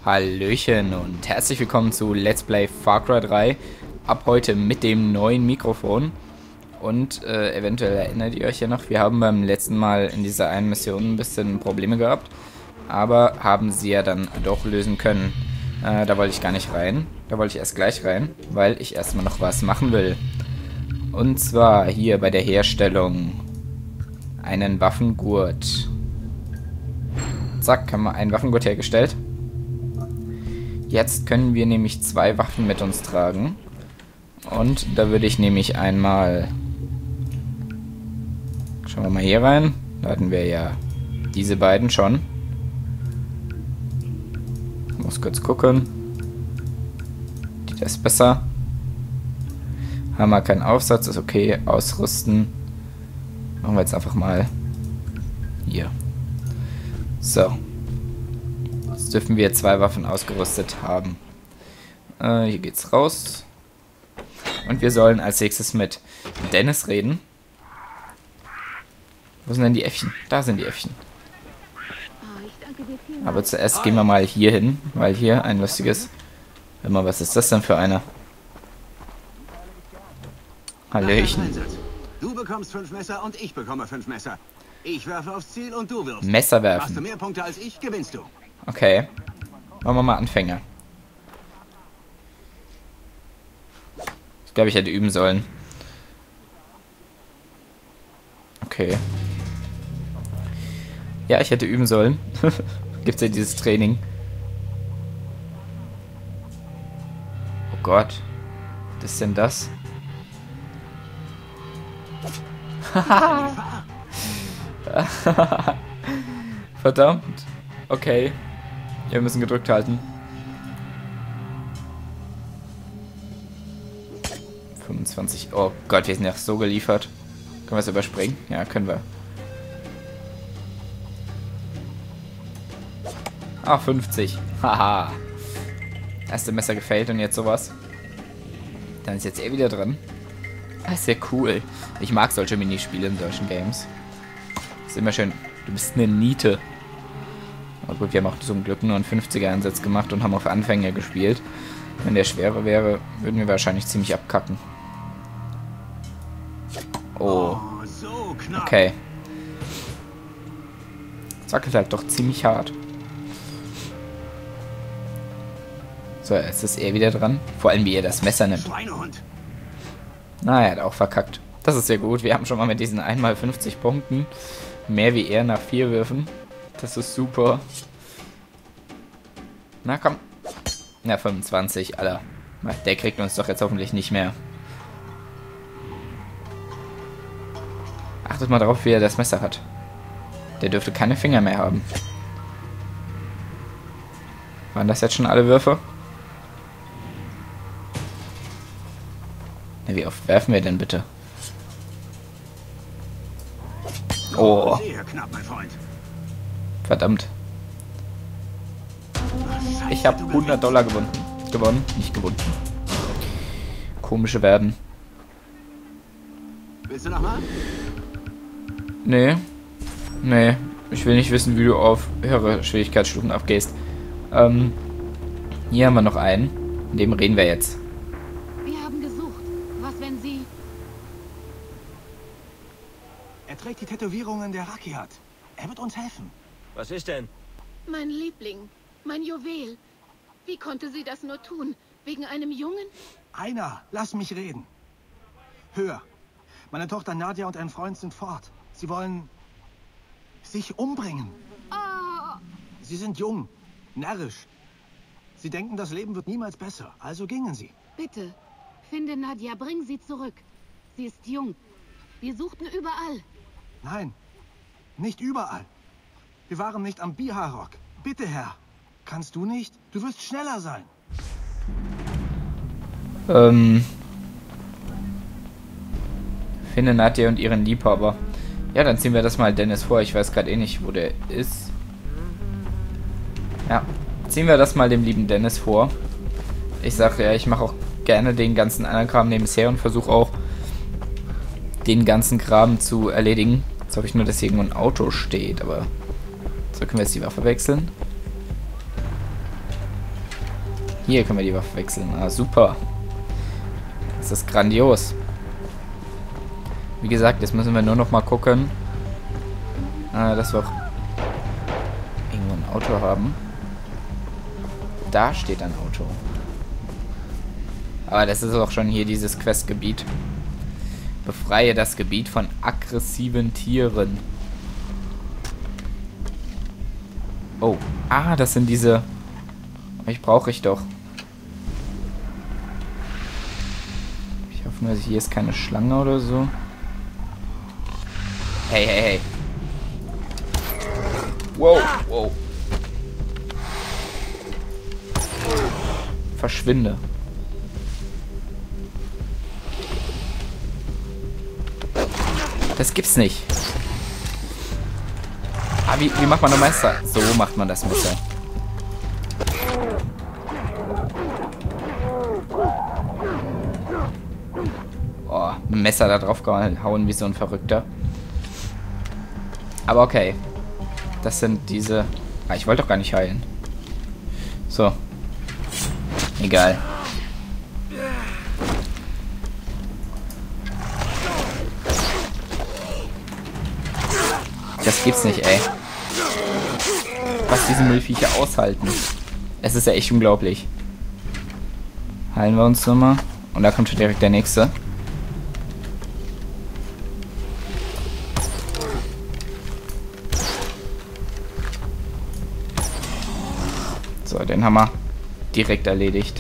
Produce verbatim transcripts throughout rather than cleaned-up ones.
Hallöchen und herzlich willkommen zu Let's Play Far Cry drei. Ab heute mit dem neuen Mikrofon. Und äh, eventuell erinnert ihr euch ja noch, wir haben beim letzten Mal in dieser einen Mission ein bisschen Probleme gehabt. Aber haben sie ja dann doch lösen können. Äh, da wollte ich gar nicht rein. Da wollte ich erst gleich rein, weil ich erstmal noch was machen will. Und zwar hier bei der Herstellung einen Waffengurt. Zack, haben wir einen Waffengurt hergestellt. Jetzt können wir nämlich zwei Waffen mit uns tragen. Und da würde ich nämlich einmal... Schauen wir mal hier rein. Da hatten wir ja diese beiden schon. Ich muss kurz gucken. Die ist besser. Haben wir keinen Aufsatz, ist okay. Ausrüsten. Machen wir jetzt einfach mal hier. So. Jetzt dürfen wir zwei Waffen ausgerüstet haben. Äh, hier geht's raus. Und wir sollen als nächstes mit Dennis reden. Wo sind denn die Äffchen? Da sind die Äffchen. Aber zuerst gehen wir mal hier hin, weil hier ein lustiges... Hör mal, was ist das denn für einer? Hallöchen. Du bekommst fünf Messer und ich bekomme fünf Messer. Ich werfe aufs Ziel und du wirfst. Messer werfen. Hast du mehr Punkte als ich, gewinnst du. Okay. Machen wir mal Anfänger. Ich glaube, ich hätte üben sollen. Okay. Ja, ich hätte üben sollen. Gibt's ja dieses Training. Oh Gott. Was ist denn das? Verdammt. Okay. Ja, wir müssen gedrückt halten. fünfundzwanzig. Oh Gott, wir sind ja so geliefert. Können wir es überspringen? Ja, können wir. Ah, fünfzig. Haha. Erste Messer gefällt und jetzt sowas. Dann ist jetzt er wieder drin. Das ist sehr cool. Ich mag solche Minispiele in solchen Games. Ist immer schön. Du bist eine Niete. Aber gut, wir haben auch zum Glück nur einen fünfziger-Einsatz gemacht und haben auf Anfänger gespielt. Wenn der schwerer wäre, würden wir wahrscheinlich ziemlich abkacken. Oh. Okay. Das wackelt halt doch ziemlich hart. So, jetzt ist er wieder dran. Vor allem, wie er das Messer nimmt. Na, er hat auch verkackt. Das ist sehr gut. Wir haben schon mal mit diesen einmal fünfzig Punkten mehr wie er nach vier Würfen. Das ist super. Na komm. Na, fünfundzwanzig, Alter. Der kriegt uns doch jetzt hoffentlich nicht mehr. Achtet mal drauf, wie er das Messer hat. Der dürfte keine Finger mehr haben. Waren das jetzt schon alle Würfe? Na, wie oft werfen wir denn bitte? Oh. Verdammt. Ich habe hundert Dollar gewonnen. Gewonnen, nicht gewonnen. Komische werden. Willst du nochmal? Nee. Nee. Ich will nicht wissen, wie du auf höhere Schwierigkeitsstufen abgehst. Ähm. Hier haben wir noch einen. In dem reden wir jetzt. Wir haben gesucht. Was, wenn sie... Er trägt die Tätowierungen der Rakiat. Er wird uns helfen. Was ist denn? Mein Liebling, mein Juwel. Wie konnte sie das nur tun? Wegen einem Jungen? Einer, lass mich reden. Hör. Meine Tochter Nadja und ein Freund sind fort. Sie wollen sich umbringen. Oh. Sie sind jung, närrisch. Sie denken, das Leben wird niemals besser. Also gingen sie. Bitte, finde Nadja, bring sie zurück. Sie ist jung. Wir suchten überall. Nein, nicht überall. Wir waren nicht am Biharok. Bitte, Herr. Kannst du nicht? Du wirst schneller sein. Ähm. Finde Nadja und ihren Liebhaber. Ja, dann ziehen wir das mal Dennis vor. Ich weiß gerade eh nicht, wo der ist. Ja, ziehen wir das mal dem lieben Dennis vor. Ich sage ja, ich mache auch gerne den ganzen anderen Kram nebenher und versuche auch den ganzen Kram zu erledigen. Jetzt hoffe ich nur, dass hier irgendwo ein Auto steht, aber so können wir jetzt die Waffe wechseln. Hier können wir die Waffe wechseln. Ah, super. Das ist grandios. Wie gesagt, jetzt müssen wir nur noch mal gucken, äh, dass wir auch irgendwo ein Auto haben. Da steht ein Auto. Aber das ist auch schon hier dieses Questgebiet. Befreie das Gebiet von aggressiven Tieren. Oh. Ah, das sind diese... Ich brauche ich doch. Ich hoffe nur, hier ist keine Schlange oder so. Hey, hey, hey. Wow, wow. Verschwinde. Das gibt's nicht. Ah, wie, wie macht man ein Messer? So macht man das Messer. Oh, ein Messer da drauf gehauen wie so ein Verrückter. Aber okay. Das sind diese... Ah, ich wollte doch gar nicht heilen. So. Egal. Das gibt's nicht, ey. Was diese Müllviecher aushalten. Es ist ja echt unglaublich. Heilen wir uns nochmal. Und da kommt schon direkt der nächste. So, den haben wir direkt erledigt.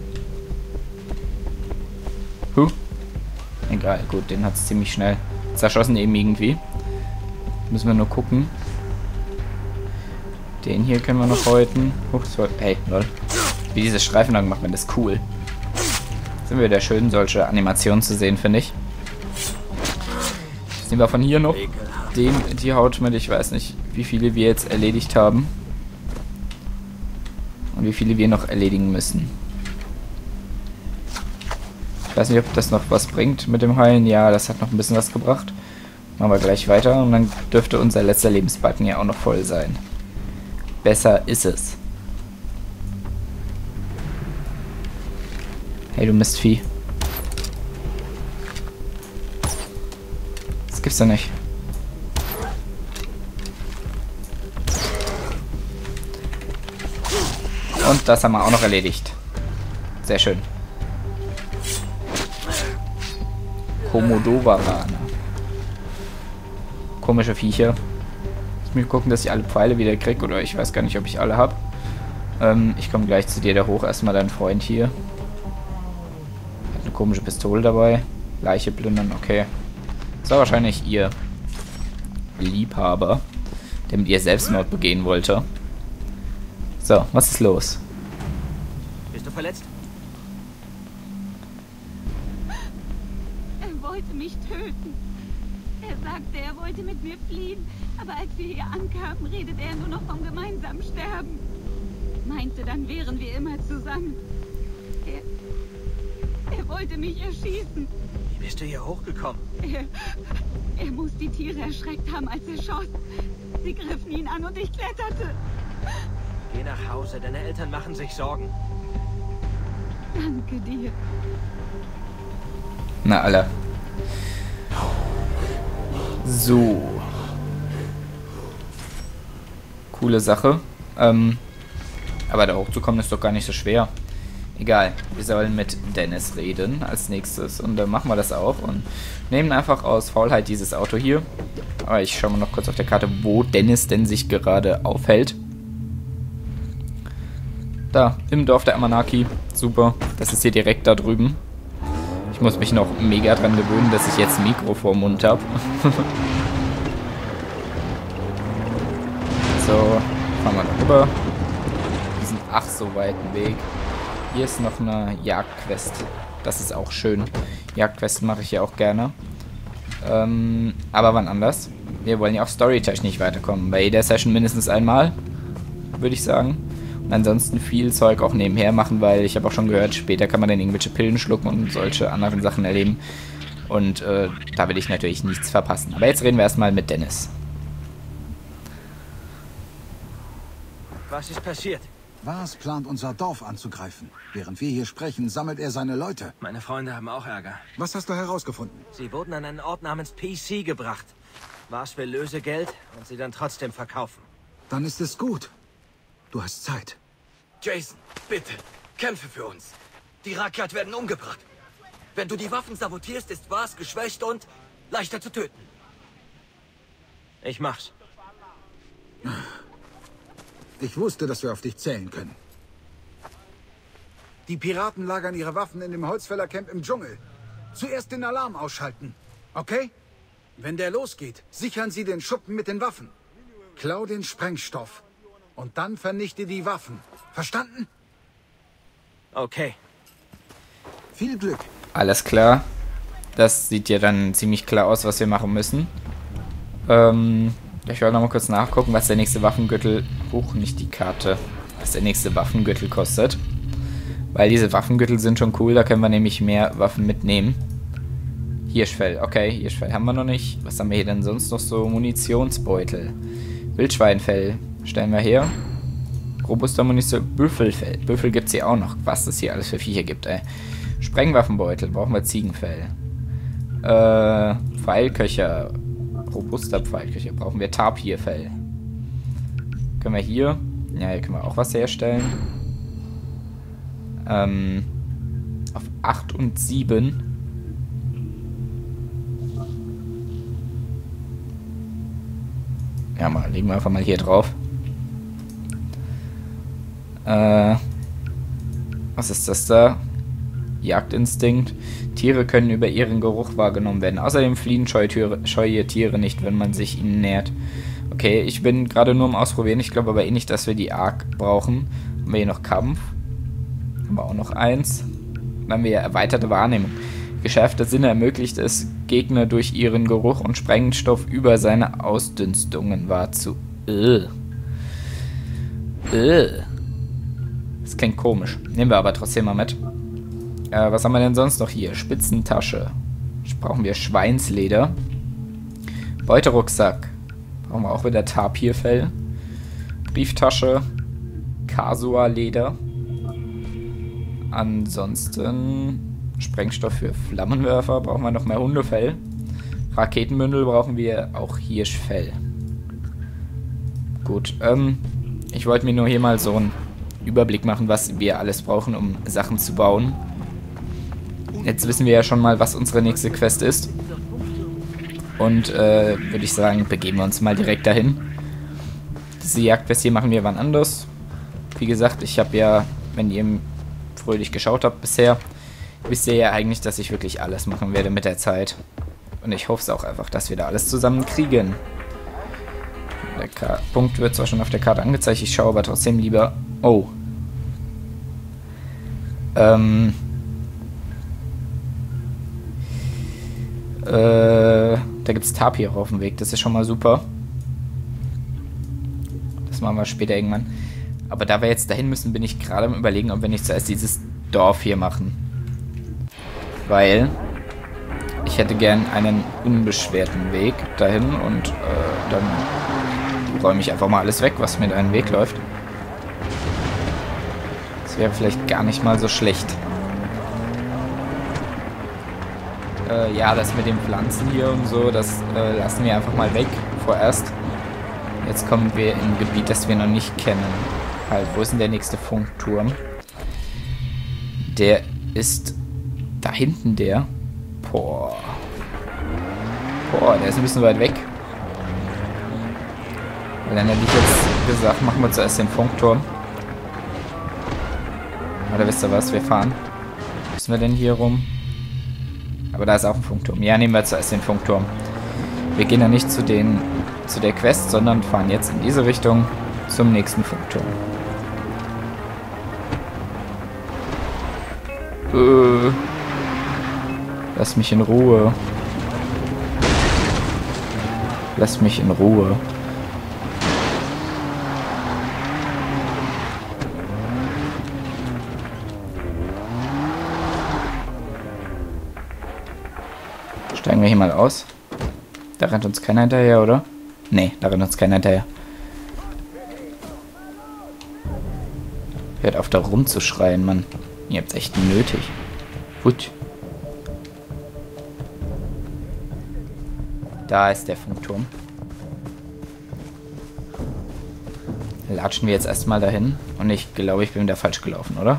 Huh. Egal, gut, den hat es ziemlich schnell zerschossen eben irgendwie. Müssen wir nur gucken. Den hier können wir noch häuten. Huch, so, hey, lol. Wie diese Streifen lang macht man das cool. Sind wir wieder schön, solche Animationen zu sehen, finde ich. Jetzt nehmen wir von hier noch den, die Haut mit. Ich weiß nicht, wie viele wir jetzt erledigt haben. Und wie viele wir noch erledigen müssen. Ich weiß nicht, ob das noch was bringt mit dem Heilen. Ja, das hat noch ein bisschen was gebracht. Machen wir gleich weiter und dann dürfte unser letzter Lebensbalken ja auch noch voll sein. Besser ist es. Hey, du Mistvieh. Das gibt's doch nicht. Und das haben wir auch noch erledigt. Sehr schön. Komodowarane. Komische Viecher. Ich muss gucken, dass ich alle Pfeile wieder kriege. Oder ich weiß gar nicht, ob ich alle habe. Ähm, ich komme gleich zu dir da hoch. Erstmal dein Freund hier. Hat eine komische Pistole dabei. Leiche plündern, okay. Das war wahrscheinlich ihr Liebhaber, der mit ihr Selbstmord begehen wollte. So, was ist los? Bist du verletzt? Er wollte mich töten. Er sagte, er wollte mit mir fliehen, aber als wir hier ankamen, redete er nur noch vom gemeinsamen Sterben. Meinte, dann wären wir immer zusammen. Er, er wollte mich erschießen. Wie bist du hier hochgekommen? Er, er muss die Tiere erschreckt haben, als er schoss. Sie griffen ihn an und ich kletterte. Geh nach Hause, deine Eltern machen sich Sorgen. Danke dir. Na, alle. So. Coole Sache. Ähm, aber da hochzukommen ist doch gar nicht so schwer. Egal, wir sollen mit Dennis reden als nächstes. Und dann machen wir das auch und nehmen einfach aus Faulheit dieses Auto hier. Aber ich schaue mal noch kurz auf der Karte, wo Dennis denn sich gerade aufhält. Da, im Dorf der Amanaki. Super, das ist hier direkt da drüben. Ich muss mich noch mega dran gewöhnen, dass ich jetzt ein Mikro vor dem Mund habe. So, fahren wir da rüber. Diesen ach so weiten Weg. Hier ist noch eine Jagdquest. Das ist auch schön. Jagdquesten mache ich ja auch gerne. Ähm, aber wann anders? Wir wollen ja auch storytechnisch weiterkommen. Bei jeder Session mindestens einmal, würde ich sagen. Und ansonsten viel Zeug auch nebenher machen, weil ich habe auch schon gehört, später kann man dann irgendwelche Pillen schlucken und solche anderen Sachen erleben. Und äh, da will ich natürlich nichts verpassen. Aber jetzt reden wir erstmal mit Dennis. Was ist passiert? Vars plant, unser Dorf anzugreifen. Während wir hier sprechen, sammelt er seine Leute. Meine Freunde haben auch Ärger. Was hast du herausgefunden? Sie wurden an einen Ort namens P C gebracht. Vars will Lösegeld und sie dann trotzdem verkaufen. Dann ist es gut. Du hast Zeit. Jason, bitte, kämpfe für uns. Die Rakyat werden umgebracht. Wenn du die Waffen sabotierst, ist Vars geschwächt und leichter zu töten. Ich mach's. Ich wusste, dass wir auf dich zählen können. Die Piraten lagern ihre Waffen in dem Holzfällercamp im Dschungel. Zuerst den Alarm ausschalten, okay? Wenn der losgeht, sichern sie den Schuppen mit den Waffen. Klau den Sprengstoff. Und dann vernichte die Waffen. Verstanden? Okay. Viel Glück. Alles klar. Das sieht ja dann ziemlich klar aus, was wir machen müssen. Ähm, ich wollte noch mal kurz nachgucken, was der nächste Waffengürtel... Huch, nicht die Karte. Was der nächste Waffengürtel kostet. Weil diese Waffengürtel sind schon cool, da können wir nämlich mehr Waffen mitnehmen. Hirschfell, okay, Hirschfell haben wir noch nicht. Was haben wir hier denn sonst noch so? Munitionsbeutel. Wildschweinfell stellen wir her. Robuster Munition, Büffelfell. Büffel gibt es hier auch noch. Was es hier alles für Viecher gibt, ey. Sprengwaffenbeutel, brauchen wir Ziegenfell. Äh, Pfeilköcher. Robuster Pfeilköcher. Brauchen wir Tapirfell. Können wir hier... Ja, hier können wir auch was herstellen. Ähm, auf acht und sieben. Ja, mal, legen wir einfach mal hier drauf. Äh, was ist das da? Jagdinstinkt. Tiere können über ihren Geruch wahrgenommen werden. Außerdem fliehen scheue Tiere, scheue Tiere nicht, wenn man sich ihnen nähert. Okay, ich bin gerade nur am Ausprobieren. Ich glaube aber eh nicht, dass wir die arg brauchen. Haben wir hier noch Kampf. Haben wir auch noch eins. Dann haben wir erweiterte Wahrnehmung. Geschärfte Sinne ermöglicht es, Gegner durch ihren Geruch und Sprengstoff über seine Ausdünstungen wahrzu. Äh. Äh. Das klingt komisch. Nehmen wir aber trotzdem mal mit. Äh, was haben wir denn sonst noch hier? Spitzentasche. Brauchen wir Schweinsleder. Beuterucksack. Brauchen wir auch wieder Tapirfell. Brieftasche. Kasua-Leder. Ansonsten Sprengstoff für Flammenwerfer. Brauchen wir noch mehr Hundefell. Raketenbündel brauchen wir auch Hirschfell. Gut, ähm, ich wollte mir nur hier mal so einen Überblick machen, was wir alles brauchen, um Sachen zu bauen. Jetzt wissen wir ja schon mal, was unsere nächste Quest ist. Und äh, würde ich sagen, begeben wir uns mal direkt dahin. Diese Jagdquest hier machen wir wann anders. Wie gesagt, ich habe ja, wenn ihr fröhlich geschaut habt bisher, wisst ihr ja eigentlich, dass ich wirklich alles machen werde mit der Zeit. Und ich hoffe es auch einfach, dass wir da alles zusammen kriegen. Der K Punkt wird zwar schon auf der Karte angezeigt, ich schaue aber trotzdem lieber... Oh. Ähm... Äh, da gibt es Tapir auf dem Weg, das ist schon mal super. Das machen wir später irgendwann. Aber da wir jetzt dahin müssen, bin ich gerade am Überlegen, ob wir nicht zuerst dieses Dorf hier machen. Weil ich hätte gern einen unbeschwerten Weg dahin und äh, dann räume ich einfach mal alles weg, was mir da in den Weg läuft. Das wäre vielleicht gar nicht mal so schlecht. Äh, ja, das mit den Pflanzen hier und so, das äh, lassen wir einfach mal weg vorerst. Jetzt kommen wir in ein Gebiet, das wir noch nicht kennen. Halt, wo ist denn der nächste Funkturm? Der ist da hinten, der. Boah. Boah, der ist ein bisschen weit weg. Weil dann hätte ich jetzt gesagt, machen wir zuerst den Funkturm. Oder wisst ihr was, wir fahren. Müssen wir denn hier rum? Aber da ist auch ein Funkturm. Ja, nehmen wir zuerst den Funkturm. Wir gehen ja nicht zu den zu der Quest, sondern fahren jetzt in diese Richtung zum nächsten Funkturm. Äh, lass mich in Ruhe. Lass mich in Ruhe. Steigen wir hier mal aus. Da rennt uns keiner hinterher, oder? Nee, da rennt uns keiner hinterher. da rumzuschreien, Mann. Ihr habt's echt nötig. Gut. Da ist der Funkturm. Latschen wir jetzt erstmal dahin. Und ich glaube, ich bin da falsch gelaufen, oder?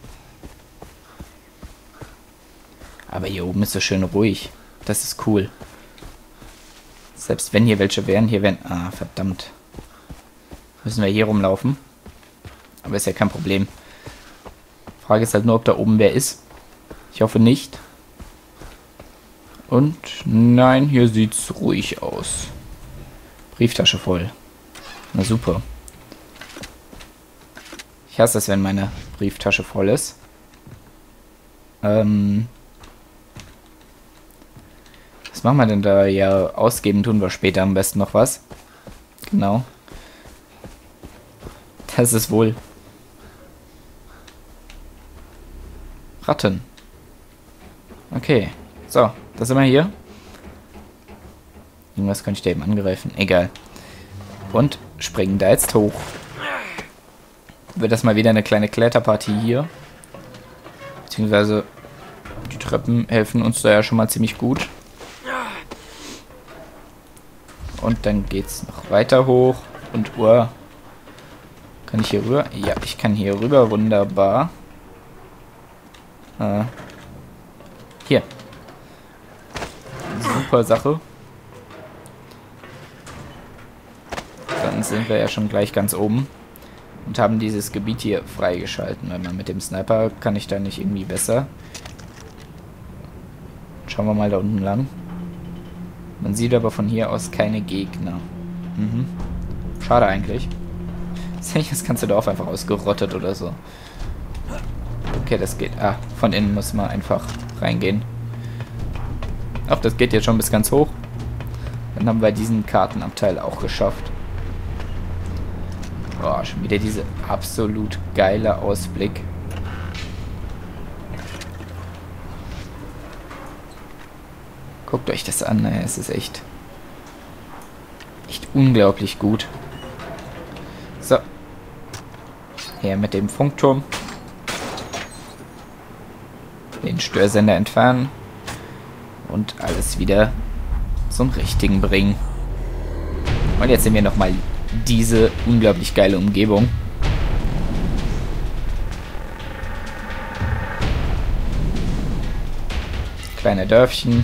Aber hier oben ist so schön ruhig. Das ist cool. Selbst wenn hier welche wären, hier wären... Ah, verdammt. Müssen wir hier rumlaufen. Aber ist ja kein Problem. Frage ist halt nur, ob da oben wer ist. Ich hoffe nicht. Und nein, hier sieht's ruhig aus. Brieftasche voll. Na super. Ich hasse es, wenn meine Brieftasche voll ist. Ähm... Was machen wir denn da? Ja, ausgeben tun wir später am besten noch was. Genau. Das ist wohl. Ratten. Okay. So, da sind wir hier. Irgendwas könnte ich da eben angreifen. Egal. Und springen da jetzt hoch. Wird das mal wieder eine kleine Kletterpartie hier. Beziehungsweise die Treppen helfen uns da ja schon mal ziemlich gut. Und dann geht's noch weiter hoch. Und uh, kann ich hier rüber? Ja, ich kann hier rüber. Wunderbar. Äh, hier. Super Sache. Dann sind wir ja schon gleich ganz oben. Und haben dieses Gebiet hier freigeschalten. Wenn man mit dem Sniper kann ich da nicht irgendwie besser. Schauen wir mal da unten lang. Man sieht aber von hier aus keine Gegner. Mhm. Schade eigentlich. Ist eigentlich das ganze Dorf einfach ausgerottet oder so. Okay, das geht. Ah, von innen muss man einfach reingehen. Ach, das geht jetzt schon bis ganz hoch. Dann haben wir diesen Kartenabteil auch geschafft. Boah, schon wieder diese absolut geile Ausblick. Guckt euch das an, naja, es ist echt echt unglaublich gut. So. Her mit dem Funkturm. Den Störsender entfernen. Und alles wieder zum Richtigen bringen. Und jetzt sehen wir nochmal diese unglaublich geile Umgebung. Kleine Dörfchen.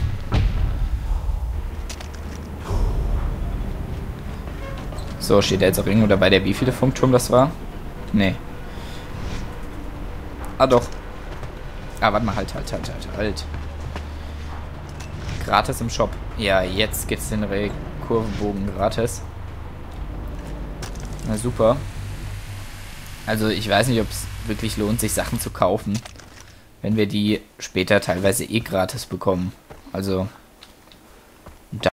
So, steht da jetzt auch irgendwo dabei, der wie viele Funkturm das war? Nee. Ah, doch. Ah, warte mal, halt, halt, halt, halt, halt. Gratis im Shop. Ja, jetzt gibt's den Kurvenbogen gratis. Na super. Also, ich weiß nicht, ob es wirklich lohnt, sich Sachen zu kaufen, wenn wir die später teilweise eh gratis bekommen. Also,